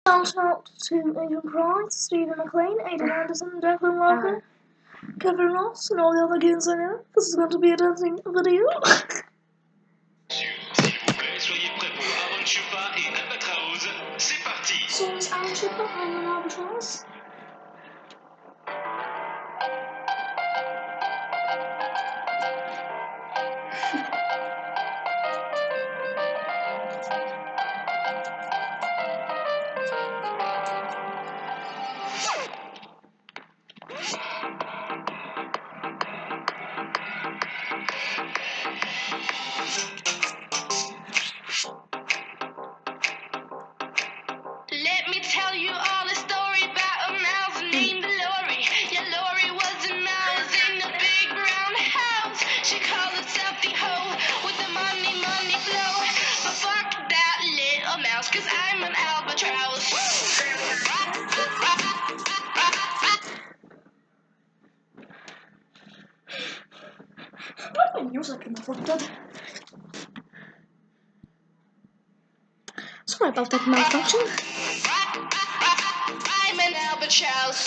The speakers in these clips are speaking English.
Shout out to Adrian Price, Stephen McLean, Aidan Anderson, Declan Walker, Kevin Ross, and all the other goons I know. This is going to be a dancing video. So is Alan Chipper on an albatross? Let me tell you all a story about a mouse named Lori. Yeah, Lori was a mouse in a big brown house. She called herself the hoe with the money flow. But fuck that little mouse, cause I'm an albatross. Why my music interrupted? Sorry about that malfunction. I'm an albatross.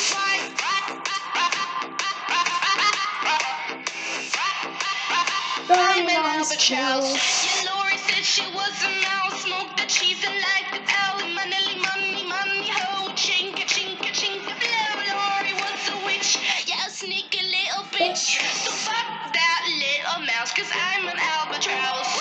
I'm an albatross. Yeah, Lori said she was a mouse. Smoked the cheese and liked it all. Money, ho. Chinka, chinka, chinka, blow. Lori was a witch. Yeah, a sneaky little bitch. So fuck that little mouse, cause I'm an albatross.